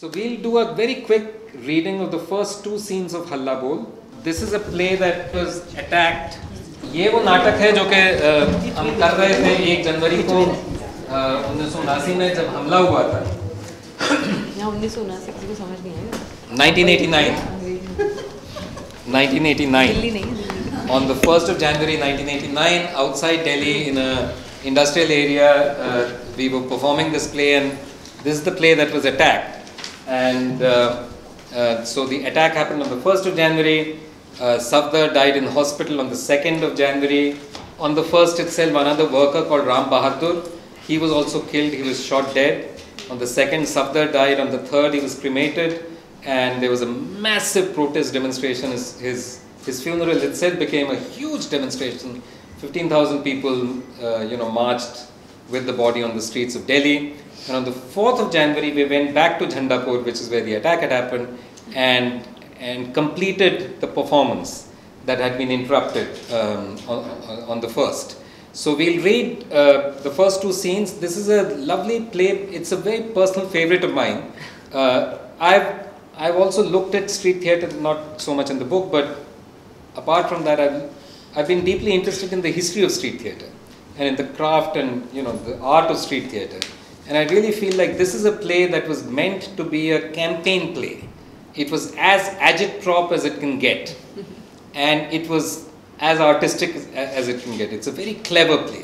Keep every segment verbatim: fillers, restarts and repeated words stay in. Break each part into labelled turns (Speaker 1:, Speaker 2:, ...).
Speaker 1: So we'll do a very quick reading of the first two scenes of Halla Bol. This is a play that was attacked. ये वो नाटक है जो कि हम कर रहे थे एक जनवरी को उन्नीस सौ उनासी में जब हमला हुआ था.
Speaker 2: उन्नीस सौ उनासी किसी को समझ नहीं आएगा.
Speaker 1: nineteen eighty-nine. nineteen eighty-nine. On the first of January nineteen eighty-nine, outside Delhi in a industrial area, uh, we were performing this play, and this is the play that was attacked. And uh, uh, so the attack happened on the first of January. Uh, Safdar died in hospital on the second of January. On the first itself, another worker called Ram Bahadur, he was also killed. He was shot dead. On the second, Safdar died. On the third, he was cremated, and there was a massive protest demonstration. His his, his funeral itself became a huge demonstration. fifteen thousand people, uh, you know, marched with the body on the streets of Delhi. And on the fourth of January, we went back to Jhandapur, which is where the attack had happened, and, and completed the performance that had been interrupted um, on, on the first. So we'll read uh, the first two scenes. This is a lovely play. It's a very personal favorite of mine. Uh, I've, I've also looked at street theatre, not so much in the book, but apart from that, I've, I've been deeply interested in the history of street theatre and in the craft and, you know, the art of street theatre. And I really feel like this is a play that was meant to be a campaign play. It was as agitprop as it can get. And it was as artistic as it can get. It's a very clever play.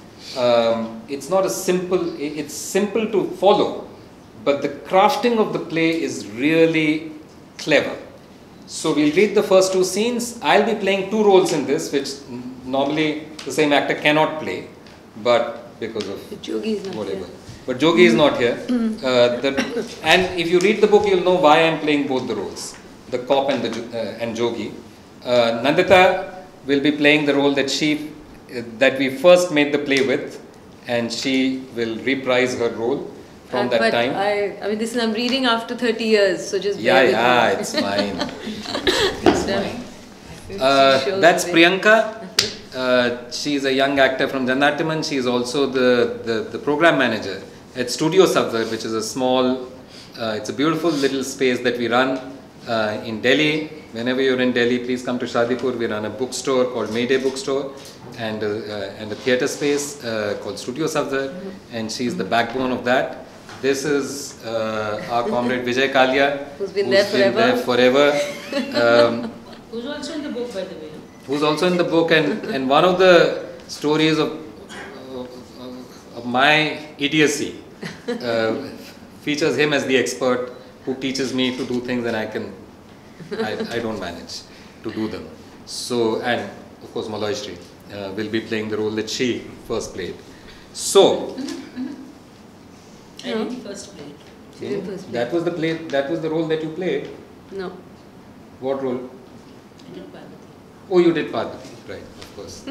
Speaker 1: Um, it's not a simple, it's simple to follow, but the crafting of the play is really clever. So we'll read the first two scenes. I'll be playing two roles in this, which normally the same actor cannot play, but because of whatever. But Jogi is not here. Uh, the, and if you read the book, you'll know why I'm playing both the roles, the cop and, the, uh, and Jogi. Uh, Nandita will be playing the role that she, uh, that we first made the play with, and she will reprise her role from
Speaker 2: uh,
Speaker 1: that
Speaker 2: but
Speaker 1: time.
Speaker 2: I, I mean, this is, I'm reading after thirty years, so just
Speaker 1: yeah, yeah, it's fine. It's fine. Uh, that's Priyanka. Uh, she is a young actor from Jannatyamman. She is also the, the, the program manager at Studio Safdar, which is a small, uh, it's a beautiful little space that we run uh, in Delhi. Whenever you're in Delhi, please come to Shadipur. We run a bookstore called Mayday Bookstore and, uh, uh, and a theatre space uh, called Studio Safdar, and she is the backbone of that. This is uh, our comrade Vijay Kalia,
Speaker 2: who's been
Speaker 1: who's
Speaker 2: there
Speaker 1: been
Speaker 2: forever.
Speaker 1: There forever. Um,
Speaker 3: who's also in the book, by the way.
Speaker 1: Who's also in the book, and, and one of the stories of, of, of my idiocy uh, features him as the expert who teaches me to do things and I can, I, I don't manage to do them. So, and of course Malloy Street uh, will be playing the role that she first played. So,
Speaker 3: I didn't first play.
Speaker 2: She didn't first play.
Speaker 1: That was the play, that was the role that you played?
Speaker 2: No.
Speaker 1: What role?
Speaker 3: I did Parvati.
Speaker 1: Oh, you did Parvati, right, of course.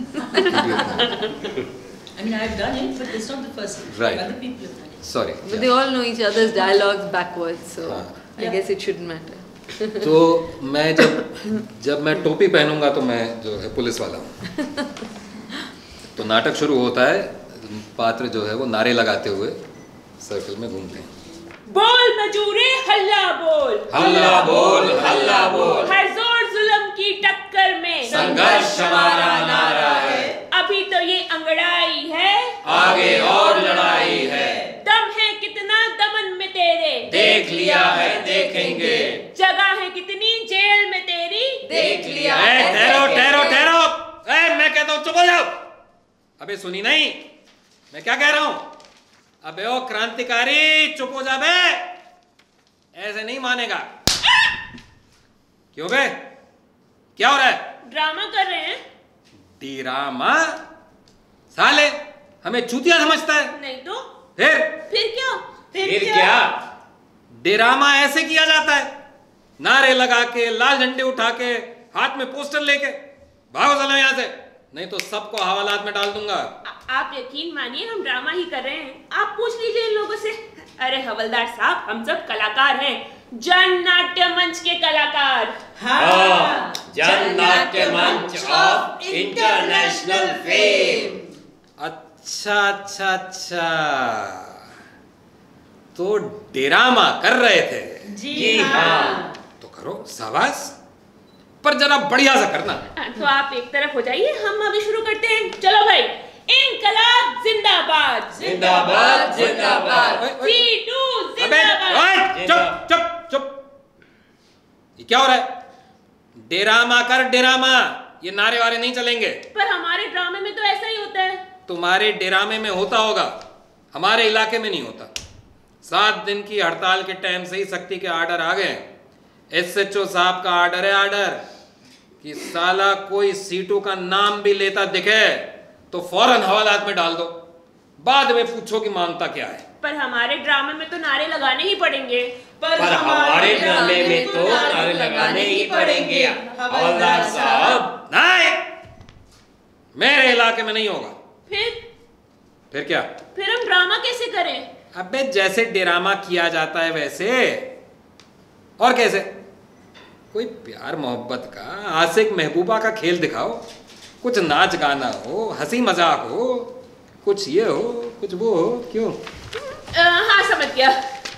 Speaker 3: I mean, I've done it, but it's not the first time.
Speaker 1: Right.
Speaker 3: Other people have done it.
Speaker 1: Sorry.
Speaker 2: But
Speaker 1: yeah.
Speaker 2: they all know each other's dialogues backwards, so
Speaker 1: हाँ.
Speaker 2: I
Speaker 3: Yeah.
Speaker 2: guess it shouldn't matter.
Speaker 1: तो मैं जब जब मैं टोपी पहनूंगा तो मैं जो है पुलिस वाला हूँ. तो नाटक शुरू होता है, पात्र जो है वो नारे लगाते हुए सर्कल में घूमते हैं.
Speaker 4: बोल मजूरे हल्ला बोल,
Speaker 1: हल्ला बोल हल्ला बोल,
Speaker 4: हर जोर जुल्म की टक्कर में
Speaker 1: संघर्ष हमारा नारा है,
Speaker 4: अभी तो ये अंगड़ाई है,
Speaker 1: आगे और लड़ाई है,
Speaker 4: दम है कितना दमन में तेरे,
Speaker 1: देख लिया है देखेंगे,
Speaker 4: जगह है कितनी जेल में तेरी,
Speaker 2: देख लिया
Speaker 1: ए, ठहरो ठहरो ठहरो, ए, मैं कहता हूँ चुप हो जाओ. अबे सुनी नहीं मैं क्या कह रहा हूँ? अबे ओ क्रांतिकारी चुप हो जा बे, ऐसे नहीं मानेगा. क्यों बे, क्या हो रहा है?
Speaker 4: ड्रामा कर रहे हैं.
Speaker 1: ड्रामा? साले हमें चूतिया समझता है.
Speaker 4: नहीं तो
Speaker 1: फिर
Speaker 4: फिर क्या
Speaker 1: फिर क्या? ड्रामा ऐसे किया जाता है, नारे लगा के, लाल झंडे उठा के, हाथ में पोस्टर लेके. भागो सालो यहाँ से, नहीं तो सबको हवालात में डाल दूंगा.
Speaker 4: आप यकीन मानिए हम ड्रामा ही कर रहे हैं. आप पूछ लीजिए इन लोगों से. अरे हवलदार साहब, हम सब कलाकार हैं, जन नाट्य मंच के कलाकार.
Speaker 5: हाँ, जन नाट्य मंच ऑफ इंटरनेशनल फेम.
Speaker 1: अच्छा अच्छा अच्छा, तो ड्रामा कर रहे थे।
Speaker 3: जी
Speaker 5: हाँ।
Speaker 1: तो करो, शाबाश, पर जरा बढ़िया सा करना।
Speaker 4: तो आप एक तरफ हो जाइए, हम अभी शुरू करते हैं। चलो भाई, इनकलाब जिंदाबाद,
Speaker 5: जिंदाबाद जिंदाबाद।
Speaker 4: सीटू
Speaker 1: अबे
Speaker 4: जिंदाबाद।
Speaker 1: ओए, चुप चुप चुप, ये क्या हो रहा है? ड्रामा कर ड्रामा, ये नारे वारे नहीं चलेंगे।
Speaker 4: पर हमारे ड्रामे में तो ऐसा ही होता है।
Speaker 1: तुम्हारे ड्रामे में होता होगा, हमारे इलाके में नहीं होता। सात दिन की हड़ताल के टाइम से ही सख्ती के आर्डर आ गए। एस एच ओ साहब का आर्डर है, आर्डर कि साला कोई सीटू का नाम भी लेता दिखे तो फौरन हवालात में डाल दो, बाद में पूछो कि मांगता क्या है।
Speaker 4: पर हमारे ड्रामे में तो नारे लगाने ही पड़ेंगे।
Speaker 5: पर हमारे ड्रामे में तो नारे लगाने ही पड़ेंगे हवलदार साहब।
Speaker 1: नहीं, मेरे इलाके में नहीं होगा।
Speaker 4: फिर
Speaker 1: फिर क्या?
Speaker 4: फिर हम ड्रामा कैसे करें?
Speaker 1: अबे जैसे ड्रामा किया जाता है वैसे। और कैसे? कोई प्यार मोहब्बत का, आशिक महबूबा का खेल दिखाओ, कुछ नाच गाना हो, हंसी मजाक हो, कुछ ये हो कुछ वो हो। क्यों?
Speaker 4: आ, हाँ समझ गया।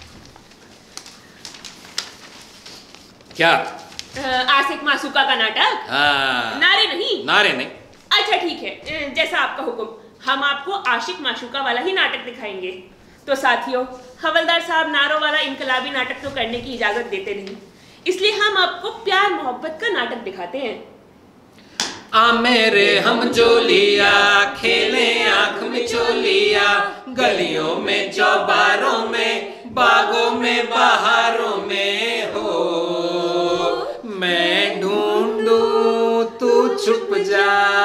Speaker 1: क्या?
Speaker 4: आ, आशिक मासूका का नाटक।
Speaker 1: हाँ,
Speaker 4: नारे नहीं।
Speaker 1: नारे नहीं।
Speaker 4: अच्छा ठीक है, अ, जैसा आपका हुक्म। हम आपको आशिक माशूका वाला ही नाटक दिखाएंगे। तो साथियों, हवलदार साहब नारों वाला इनकलाबी नाटक तो करने की इजाजत देते नहीं, इसलिए हम आपको प्यार मोहब्बत का नाटक दिखाते हैं।
Speaker 1: आ मेरे हम जोलिया खेले आंख में चोलिया, गलियों में चौबारों में, बागों में बहारों में हो, मैं ढूंढूं तू छुप जा,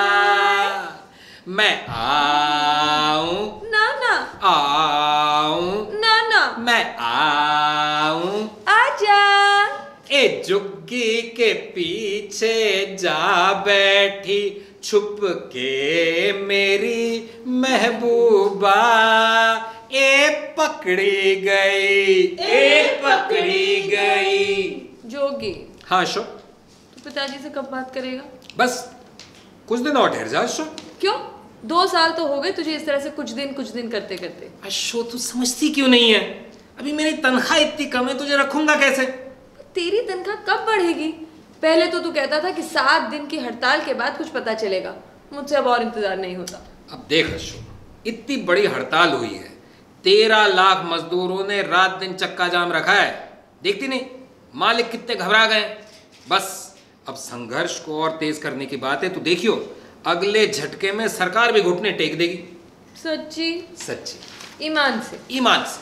Speaker 1: मैं आऊं
Speaker 2: ना ना
Speaker 1: आऊं
Speaker 2: ना ना
Speaker 1: मैं आऊं
Speaker 2: आजा।
Speaker 1: ए जुग्गी के पीछे जा बैठी छुप के मेरी महबूबा, ए पकड़ी गई ए पकड़ी गई।
Speaker 2: जोगी,
Speaker 1: हाँ शो,
Speaker 2: तू पिताजी से कब बात करेगा?
Speaker 1: बस कुछ दिन और ठहर जा शो।
Speaker 2: क्यों? दो साल तो हो गए तुझे इस तरह से कुछ दिन कुछ दिन करते करते।
Speaker 1: अशो तू समझती क्यों नहीं है? अभी मेरी तनख्वाह इतनी कम है, तुझे रखूंगा कैसे?
Speaker 2: तेरी तनख्वाह कब बढ़ेगी? पहले तो तू कहता था कि सात दिन की हड़ताल के बाद कुछ पता चलेगा। मुझसे अब और इंतजार नहीं होता।
Speaker 1: अब देख अशो, इतनी बड़ी हड़ताल हुई है, तेरह लाख मजदूरों ने रात दिन चक्का जाम रखा है, देखती नहीं मालिक कितने घबरा गए। बस अब संघर्ष को और तेज करने की बात है, तो देखियो अगले झटके में सरकार भी घुटने टेक देगी।
Speaker 2: सच्ची?
Speaker 1: सच्ची,
Speaker 2: ईमान से?
Speaker 1: ईमान से।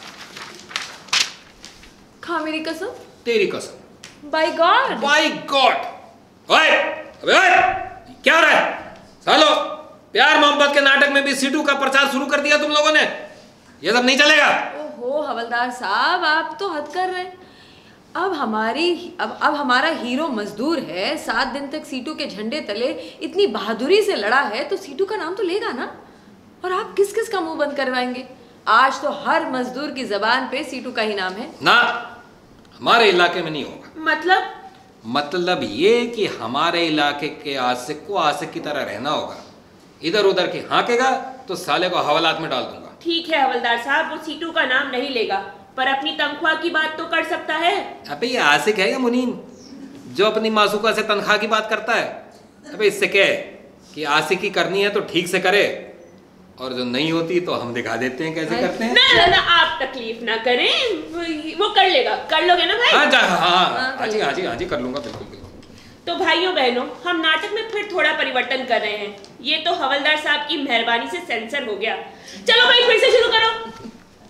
Speaker 2: खा मेरी कसम।
Speaker 1: तेरी कसम।
Speaker 2: By God.
Speaker 1: By God. ओए, अबे ओए, क्या हो रहा है? सालो, प्यार मोहब्बत के नाटक में भी सीटू का प्रचार शुरू कर दिया तुम लोगों ने। ये सब नहीं चलेगा।
Speaker 2: ओहो हवलदार साहब, आप तो हद कर रहे हैं। अब हमारी अब अब हमारा हीरो मजदूर है, सात दिन तक सीटू के झंडे तले इतनी बहादुरी से लड़ा है, तो सीटू का नाम तो लेगा ना। और आप किस किस का मुंह बंद करवाएंगे? आज तो हर मजदूर की जबान पे सीटू का ही नाम है।
Speaker 1: ना, हमारे इलाके में नहीं होगा।
Speaker 4: मतलब?
Speaker 1: मतलब ये कि हमारे इलाके के आशिक को आशिक की तरह रहना होगा। इधर उधर की हाँकेगा तो साले को हवालात में डाल दूंगा।
Speaker 4: ठीक है हवलदार साहब, वो सीटू का नाम नहीं लेगा, पर अपनी तनख्वाह की बात तो कर सकता है।
Speaker 1: अबे ये आशिक है या मुनीन जो अपनी मासूका से तनख्वाह की बात करता है? अबे इससे क्या है कि आशिकी करनी है तो ठीक से करे, और जो नहीं होती तो हम दिखा देते हैं कैसे करते हैं।
Speaker 4: ना ना ना, आप तकलीफ ना करें, वो कर लेगा। कर लोगे ना भाई?
Speaker 1: हाँ जा हाँ हाँ हाँ जी हाँ जी हाँ जी कर लूंगा, बिल्कुल बिल्कुल।
Speaker 4: तो भाइयों बहनों, हम नाटक में फिर थोड़ा परिवर्तन कर रहे हैं। ये तो हवलदार साहब की मेहरबानी से सेंसर हो गया। चलो भाई फिर से शुरू करो।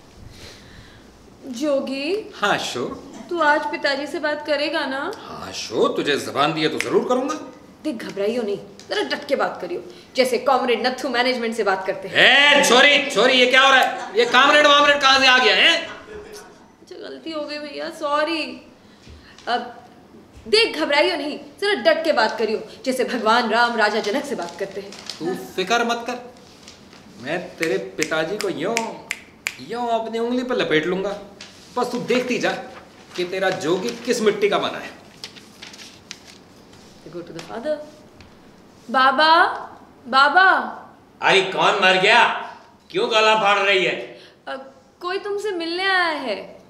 Speaker 2: जोगी,
Speaker 1: हाँ शो,
Speaker 2: तू आज पिताजी से बात करेगा ना?
Speaker 1: हाँ शो, तुझे जबान दी है तो जरूर करूंगा।
Speaker 2: देख घबराइयो नहीं, जरा डट के बात करियो, जैसे कॉमरेड नथु मैनेजमेंट से बात करते हैं।
Speaker 1: ए छोरी छोरी, ये क्या हो रहा है? ये कामरेड वामरेड कहाँ से आ गया है?
Speaker 2: अच्छा गलती हो गई भैया, सॉरी। अब देख घबराइयो नहीं, जरा डट के बात करियो, जैसे भगवान राम राजा जनक से बात करते हैं।
Speaker 1: तू फिक्र मत कर, मैं तेरे पिताजी को यूं यूं अपनी उंगली पर लपेट लूंगा। बस तू देखती जा कि तेरा जोगी किस मिट्टी का बना है।
Speaker 2: Go to the father. बाबा, बाबा।
Speaker 5: अरे कौन मर गया? क्यों गला फाड़ रही है?
Speaker 2: अ, कोई तुमसे मिलने आया है।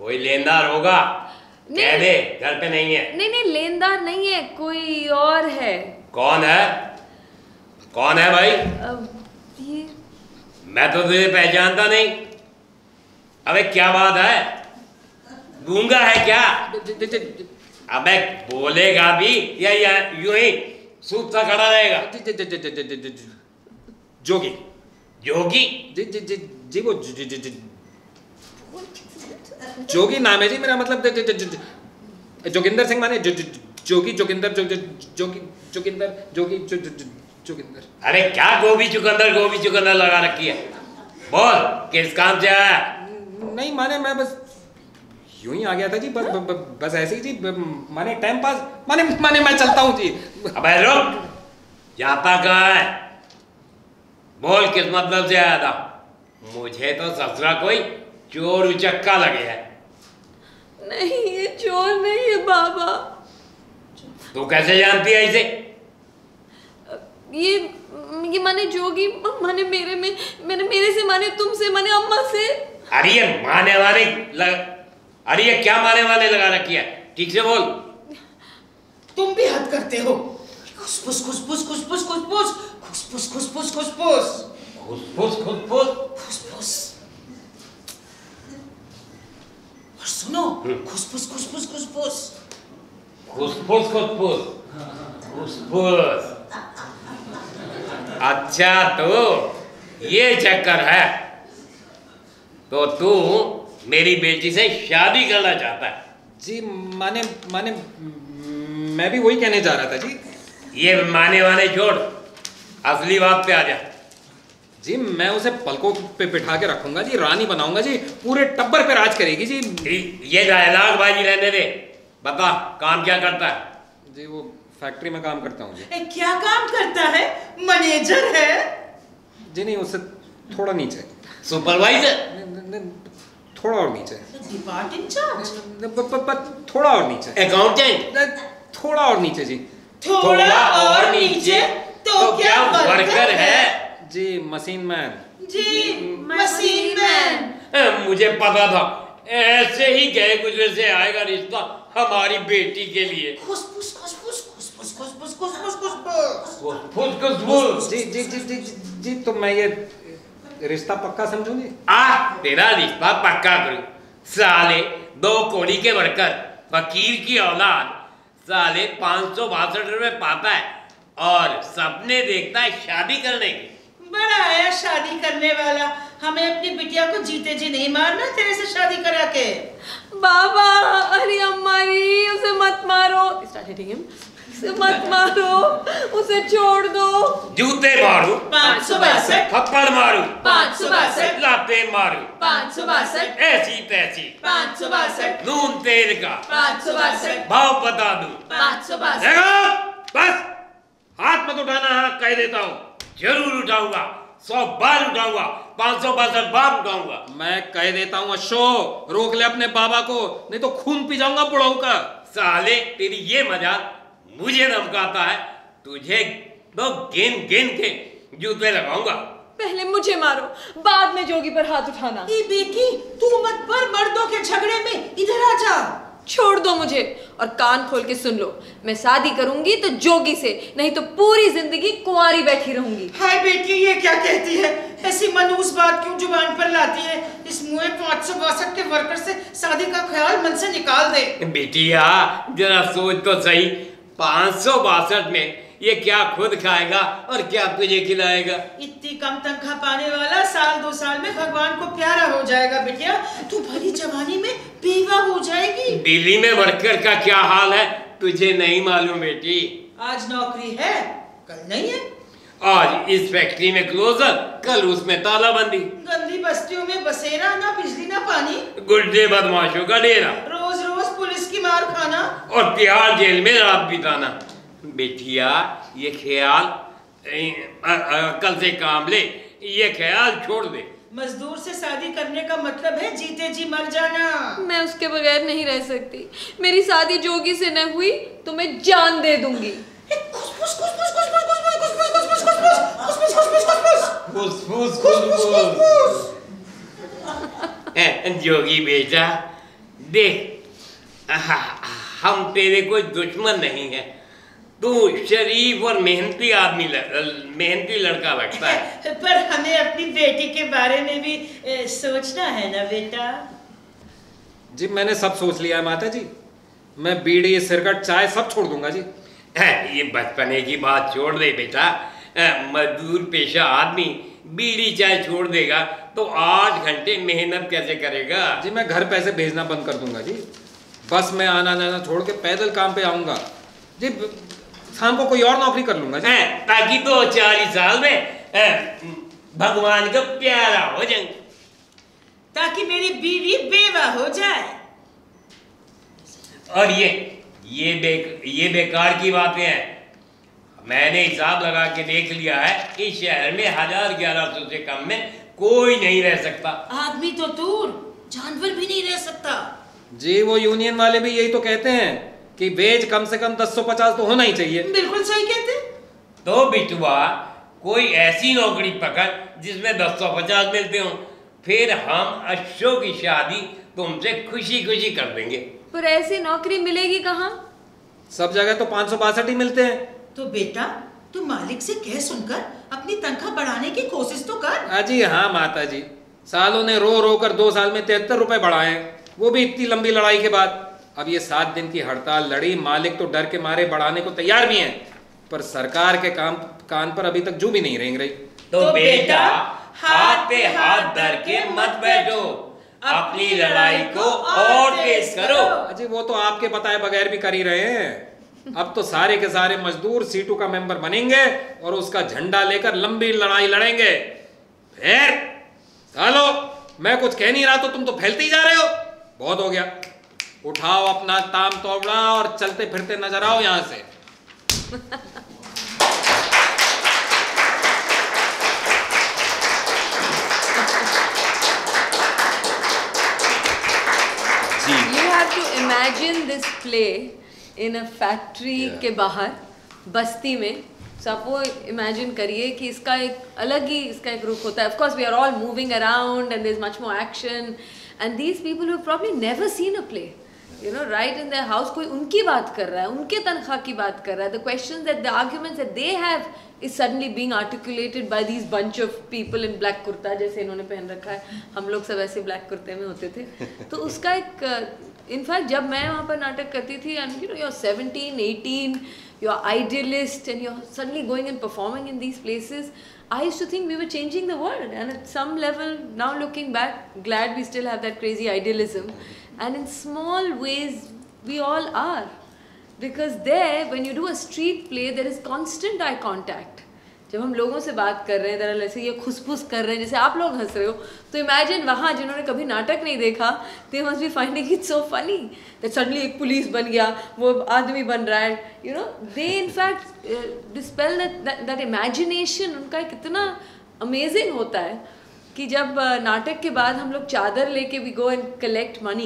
Speaker 5: कोई लेनदार होगा,
Speaker 2: नहीं।
Speaker 5: कह दे घर पे नहीं है।
Speaker 2: नहीं नहीं लेनदार नहीं है, कोई और है।
Speaker 5: कौन है? कौन है भाई?
Speaker 2: अब ये
Speaker 5: मैं तो तुझे पहचानता नहीं। अबे क्या बात है, गूंगा है क्या? अबे बोलेगा भी या, या यूं ही सूखता खड़ा रहेगा?
Speaker 1: जोगी।
Speaker 5: जोगी?
Speaker 1: जी जी जी जी वो जी जी जी जोगी नाम है जी मेरा, मतलब ज- ज- ज- जोगिंदर सिंह माने जो- जो- जोगी जोगिंदर जो- जो- जोगी जोगिंदर जोगी जो- जो- जो- जोगिंदर।
Speaker 5: अरे क्या गोभी चुकंदर गोभी चुकंदर लगा रखी है? बोल किस काम से आया?
Speaker 1: नहीं माने मैं बस यूं ही आ गया था जी, बस ब- ब- बस ऐसे ही जी, ब- माने टाइम पास, माने माने मैं चलता हूँ जी।
Speaker 5: अबे रुक, जाता कहाँ है? बोल किस मतलब से आया था? मुझे तो ससुरा कोई चोर उचक्का लगे है।
Speaker 2: नहीं, ये चोर नहीं है बाबा।
Speaker 5: तू कैसे जानती है इसे?
Speaker 2: ये ये माने जोगी माने मेरे में मैंने मेरे से माने तुमसे माने अम्मा से।
Speaker 5: अरे ये माने वाने लग... अरे ये क्या माने वाने लगा रखी है? ठीक से बोल।
Speaker 3: तुम भी हद करते हो। खुसफुस खुसफुस खुसफुस खुसफुस खुसफुस खुसफुस खुसफुस
Speaker 5: खुसफुस खुसफुस
Speaker 3: खुसफुस। और सुनो, खुसफुस खुसफुस खुसफुस
Speaker 5: खुसफुस खुसफुस खुसफुस। अच्छा तो ये चक्कर है, तो तू मेरी बेटी से शादी करना चाहता है?
Speaker 1: जी माने माने मैं भी वही कहने जा रहा था जी।
Speaker 5: ये माने वाने छोड़, असली बात पे आ जा।
Speaker 1: जी मैं उसे पलकों पे बिठा के रखूंगा जी, रानी बनाऊंगा जी, पूरे टब्बर पे राज करेगी जी।
Speaker 5: ये डायलॉग बाजी रहने दे, बता काम क्या करता है?
Speaker 1: जी वो फैक्ट्री में काम करता हूँ जी।
Speaker 3: ए, क्या काम करता है? मैनेजर है?
Speaker 1: जी नहीं, उससे थोड़ा नीचे।
Speaker 5: सुपरवाइजर?
Speaker 1: न- न- थोड़ा और नीचे।
Speaker 3: Depart incharge?
Speaker 1: न- प- प- प- थोड़ा और नीचे।
Speaker 5: अकाउंटेंट?
Speaker 1: न- थोड़ा और नीचे जी।
Speaker 3: थोड़ा और नीचे तो क्या वर्कर है?
Speaker 1: जी मशीन मैन।
Speaker 3: जी मशीन मैन।
Speaker 5: मुझे पता था ऐसे ही गए गुजरे से आएगा रिश्ता हमारी बेटी के लिए।
Speaker 3: खुसफुस खुसफुस खुसफुस खुसफुस खुसफुस खुसफुस
Speaker 5: खुसफुस खुसफुस।
Speaker 1: जी जी जी जी जी जी तो मैं ये रिश्ता पक्का समझूंगी।
Speaker 5: आ तेरा रिश्ता पक्का करूं। साले दो कोड़ी के वर्कर, फकीर की औलाद, साले पाँच सौ बासठ रुपए पाता है और सपने देखता है शादी करने की।
Speaker 3: बड़ा आया शादी करने वाला। हमें अपनी बिटिया को जीते जी नहीं मारना तेरे से शादी करा के।
Speaker 2: बाबा अरे अम्मा री, उसे मत मारो। Start hitting him. उसे मत मारो, उसे छोड़ दो।
Speaker 5: जूते मारू,
Speaker 3: पाँच सौ बासठ
Speaker 5: थप्पड़ मारू,
Speaker 3: पाँच सौ बासठ
Speaker 5: लाते मारू,
Speaker 3: पाँच सौ बासठ
Speaker 5: ऐसी तैसी,
Speaker 3: पाँच सौ बासठ
Speaker 5: नून तेल का
Speaker 3: पाँच सौ बासठ
Speaker 5: भाव बता दूं।
Speaker 3: पाँच सौ बासठ।
Speaker 5: देखो बस हाथ मत उठाना, हाँ कह देता हूँ जरूर उठाऊंगा, सौ बार उठाऊंगा, पाँच सौ बासठ बार उठाऊंगा।
Speaker 1: मैं कह देता हूँ अशो, रोक ले अपने बाबा को, नहीं तो खून पी जाऊंगा बुढ़ाऊ का।
Speaker 5: साले तेरी ये मजाक मुझे धमकाता है, तुझे तो गिन गिन के जूते लगाऊंगा।
Speaker 2: पहले मुझे मारो, बाद में जोगी पर हाथ उठाना।
Speaker 3: ए बेटी तू मत पर मर्दों के झगड़े में, इधर आ जा।
Speaker 2: छोड़ दो मुझे और कान खोल के सुन लो, मैं शादी करूंगी तो जोगी से, नहीं तो पूरी जिंदगी कुंवारी बैठी रहूंगी।
Speaker 3: हाय बेटी ये क्या कहती है? ऐसी मनहूस बात क्यों जुबान पर लाती है? इस मुँह पाँच सौ बासठ के वर्कर से शादी का ख्याल मन से निकाल दे।
Speaker 5: बेटिया जरा सोच तो सही, पाँच सौ बासठ में ये क्या खुद खाएगा और क्या तुझे खिलाएगा?
Speaker 3: इतनी कम तनख्वाह पाने वाला साल दो साल में भगवान को प्यारा हो जाएगा। बिटिया तू भली जवानी में बेवा हो जाएगी।
Speaker 5: दिल्ली में वर्कर का क्या हाल है तुझे नहीं मालूम बेटी?
Speaker 3: आज नौकरी है कल नहीं है।
Speaker 5: आज इस फैक्ट्री में क्लोजर, कल उसमें तालाबंदी।
Speaker 3: गंदी बस्तियों में बसेरा, ना बिजली ना पानी,
Speaker 5: गुड्डे बदमाशों का डेरा,
Speaker 3: रोज रोज पुलिस की मार खाना
Speaker 5: और तिहाड़ जेल में रात बिताना। बेटिया ये ख्याल कल से काम ले, ये ख्याल छोड़ दे।
Speaker 3: मजदूर से शादी करने का मतलब है जीते जी मर जाना।
Speaker 2: मैं उसके बगैर नहीं रह सकती। मेरी शादी जोगी से न हुई तो मैं जान दे दूंगी।
Speaker 5: जोगी बेटा देख, हम तेरे कोई दुश्मन नहीं है, तू शरीफ और मेहनती आदमी मेहनती लड़का लगता है।
Speaker 3: पर हमें अपनी बेटी के बारे में भी ए, सोचना है ना बेटा।
Speaker 1: जी मैंने सब सोच लिया है माता जी, मैं बीड़ी सिगरेट चाय सब छोड़ दूंगा जी।
Speaker 5: ये बचपने की बात छोड़ दे बेटा, मजदूर पेशा आदमी बीड़ी चाय छोड़ देगा तो आठ घंटे मेहनत कैसे करेगा?
Speaker 1: जी मैं घर पैसे भेजना बंद कर दूंगा जी, बस मैं आना जाना छोड़ के पैदल काम पे आऊंगा जी, शाम को कोई और नौकरी कर लूंगा जी,
Speaker 5: ताकि दो चालीस साल में भगवान का प्यारा हो जाए,
Speaker 3: ताकि मेरी बीवी बेवा हो जाए।
Speaker 5: और ये ये बे ये बेकार की बातें हैं। मैंने हिसाब लगा के देख लिया है, इस शहर में हजार ग्यारह सौ से कम में कोई नहीं रह सकता।
Speaker 3: आदमी तो दूर, जानवर भी नहीं रह सकता।
Speaker 1: जी वो यूनियन वाले भी यही तो कहते हैं कि वेज कम से कम दस सौ पचास तो होना ही चाहिए।
Speaker 3: बिल्कुल सही कहते।
Speaker 5: तो बिटुआ कोई ऐसी नौकरी पकड़ जिसमें दस सौ पचास मिलते हो, फिर हम अशोक की शादी तुमसे खुशी खुशी कर देंगे।
Speaker 2: पर ऐसी नौकरी मिलेगी कहाँ?
Speaker 1: सब जगह तो पाँच सौ बासठ ही मिलते हैं।
Speaker 3: तो बेटा तू मालिक से कह सुनकर अपनी तनख्वाह बढ़ाने की कोशिश तो कर।
Speaker 1: अजी हाँ माता जी, सालों ने रो रो कर दो साल में तिहत्तर रुपए बढ़ाए, वो भी इतनी लंबी लड़ाई के बाद। अब ये सात दिन की हड़ताल लड़ी, मालिक तो डर के मारे बढ़ाने को तैयार भी हैं, पर सरकार के काम कान पर अभी तक जू भी नहीं रेंग रही।
Speaker 5: तो, तो बेटा हाथ पे हाथ धर के मत बैठो, अपनी लड़ाई को और तेज करो।
Speaker 1: अजी वो तो आपके बताए बगैर भी कर ही रहे हैं। अब तो सारे के सारे मजदूर सीटू का मेंबर बनेंगे और उसका झंडा लेकर लंबी लड़ाई लड़ेंगे। फिर सालो मैं कुछ कह नहीं रहा तो तुम तो फैलते ही जा रहे हो। बहुत हो गया, उठाओ अपना ताम तोबड़ा और चलते फिरते नजर आओ यहां से।
Speaker 2: You have to imagine this play in a factory yeah. के बाहर बस्ती में। So आप वो imagine करिए कि इसका एक अलग ही इसका एक रूप होता है। Of course we are all moving around and there's much more action and these people who have probably never seen a play, you know, right in their house, कोई उनकी बात कर रहा है, उनके तनख्वाह की बात कर रहा है। The questions that the arguments that they have is suddenly being articulated by these bunch of people in black kurta, जैसे इन्होंने पहन रखा है, हम लोग सब ऐसे black कुर्ते में होते थे। तो उसका एक इनफैक्ट जब मैं वहाँ पर नाटक करती थी and you know you're seventeen, eighteen, you're idealist and you're suddenly going and performing in these places, I used to think we were changing the world, and at some level now looking back, glad we still have that crazy idealism, and in small ways we all are, because there when you do a street play there is constant eye contact. जब हम लोगों से बात कर रहे हैं दरअसल ऐसे ये खुसफुस कर रहे हैं जैसे आप लोग हंस रहे हो, तो इमेजिन वहाँ जिन्होंने कभी नाटक नहीं देखा, they must be finding it so funny that suddenly एक पुलिस बन गया, वो आदमी बन रहा है, you know, they in fact uh, dispel that, that that imagination. उनका कितना amazing होता है कि जब uh, नाटक के बाद हम लोग चादर लेके we go and collect money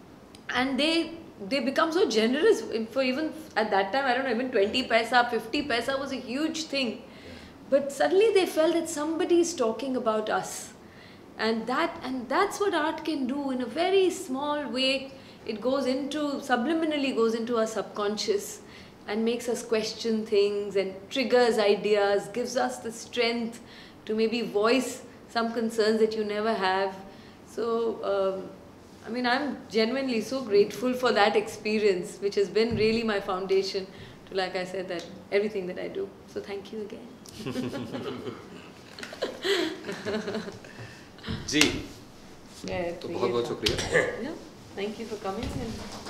Speaker 2: and they they become so generous for even at that time, I don't know, even twenty paisa, fifty paisa was a huge thing. But suddenly they felt that somebody is talking about us, and that and that's what art can do in a very small way. It goes into, subliminally goes into our subconscious and makes us question things and triggers ideas, gives us the strength to maybe voice some concerns that you never have. So um, I mean, I'm genuinely so grateful for that experience, which has been really my foundation to, like I said, that everything that I do. So thank you again.
Speaker 1: Ji
Speaker 2: Yeah,
Speaker 1: तो बहुत बहुत शुक्रिया।
Speaker 2: Yeah, thank you for coming. And